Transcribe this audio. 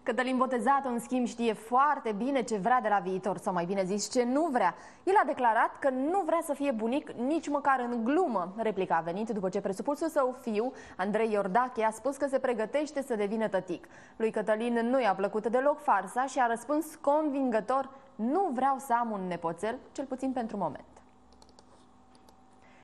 Cătălin Botezatu, în schimb, știe foarte bine ce vrea de la viitor, sau mai bine zis, ce nu vrea. El a declarat că nu vrea să fie bunic nici măcar în glumă. Replica a venit după ce presupusul său fiu, Andrei Iordache, a spus că se pregătește să devină tătic. Lui Cătălin nu i-a plăcut deloc farsa și a răspuns convingător: nu vreau să am un nepoțel, cel puțin pentru moment.